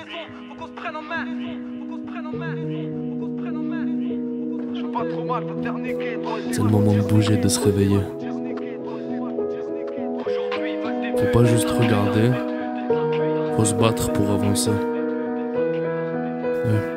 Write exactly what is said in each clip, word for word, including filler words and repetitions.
faut qu'on se prenne en main, faut qu'on se prenne en main, faut qu'on se prenne en main. Je suis pas trop mal, faut te faire niquer. C'est le moment de bouger, de se réveiller. Faut pas juste regarder, faut se battre pour avancer. Ouais.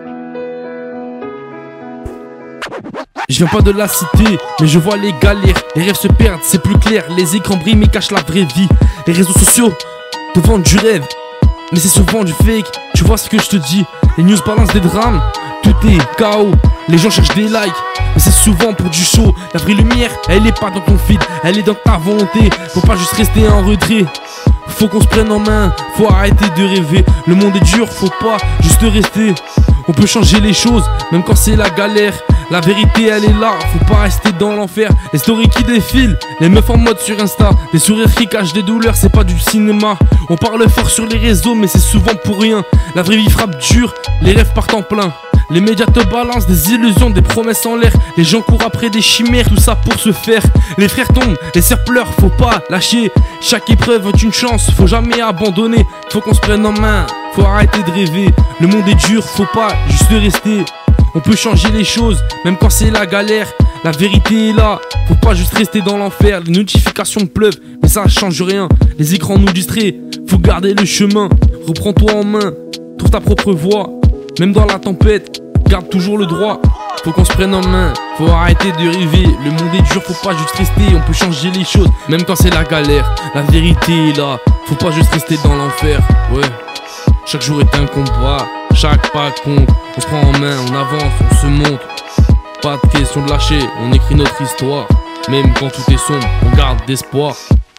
Je viens pas de la cité, mais je vois les galères. Les rêves se perdent, c'est plus clair. Les écrans brillent mais cachent la vraie vie. Les réseaux sociaux te vendent du rêve, mais c'est souvent du fake. Tu vois ce que je te dis? Les news balancent des drames, tout est chaos. Les gens cherchent des likes, mais c'est souvent pour du show. La vraie lumière, elle est pas dans ton feed, elle est dans ta volonté. Faut pas juste rester en retrait, faut qu'on se prenne en main, faut arrêter de rêver. Le monde est dur, faut pas juste rester. On peut changer les choses, même quand c'est la galère. La vérité elle est là, faut pas rester dans l'enfer. Les stories qui défilent, les meufs en mode sur Insta, des sourires qui cachent des douleurs, c'est pas du cinéma. On parle fort sur les réseaux mais c'est souvent pour rien. La vraie vie frappe dur, les rêves partent en plein. Les médias te balancent des illusions, des promesses en l'air. Les gens courent après des chimères, tout ça pour se faire. Les frères tombent, les sœurs pleurent, faut pas lâcher. Chaque épreuve est une chance, faut jamais abandonner. Faut qu'on se prenne en main, faut arrêter de rêver. Le monde est dur, faut pas juste rester. On peut changer les choses, même quand c'est la galère. La vérité est là, faut pas juste rester dans l'enfer. Les notifications pleuvent, mais ça change rien. Les écrans nous distraient, faut garder le chemin. Reprends-toi en main, trouve ta propre voie. Même dans la tempête, garde toujours le droit. Faut qu'on se prenne en main, faut arrêter de rêver. Le monde est dur, faut pas juste rester. On peut changer les choses, même quand c'est la galère. La vérité est là, faut pas juste rester dans l'enfer. Ouais, chaque jour est un combat, chaque pas compte. On se prend en main, on avance, on se monte. Pas de question de lâcher, on écrit notre histoire. Même quand tout est sombre, on garde d'espoir.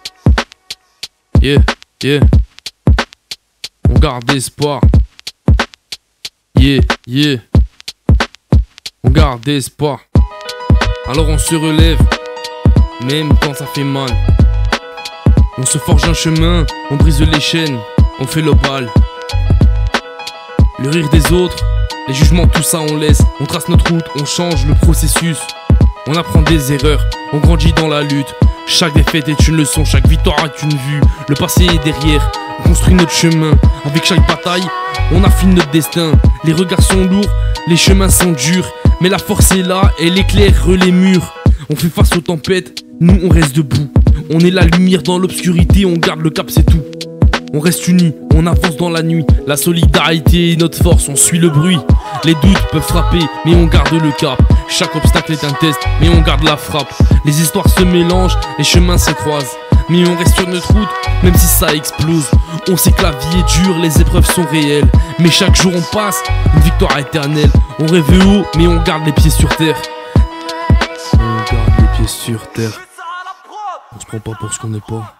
Yeah, yeah. On garde d'espoir. Yeah, yeah. On garde espoir. Alors on se relève, même quand ça fait mal. On se forge un chemin, on brise les chaînes, on fait le bal. Le rire des autres, les jugements, tout ça on laisse. On trace notre route, on change le processus. On apprend des erreurs, on grandit dans la lutte. Chaque défaite est une leçon, chaque victoire est une vue. Le passé est derrière, on construit notre chemin. Avec chaque bataille, on affine notre destin. Les regards sont lourds, les chemins sont durs, mais la force est là, elle éclaire les murs. On fait face aux tempêtes, nous on reste debout. On est la lumière dans l'obscurité, on garde le cap, c'est tout. On reste unis, on avance dans la nuit. La solidarité est notre force, on suit le bruit. Les doutes peuvent frapper, mais on garde le cap. Chaque obstacle est un test, mais on garde la frappe. Les histoires se mélangent, les chemins se croisent, mais on reste sur notre route, même si ça explose. On sait que la vie est dure, les épreuves sont réelles, mais chaque jour on passe, une victoire éternelle. On rêve haut, mais on garde les pieds sur terre. On garde les pieds sur terre. On se prend pas pour ce qu'on n'est pas.